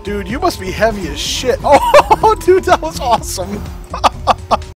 Dude, you must be heavy as shit. Oh, dude, that was awesome.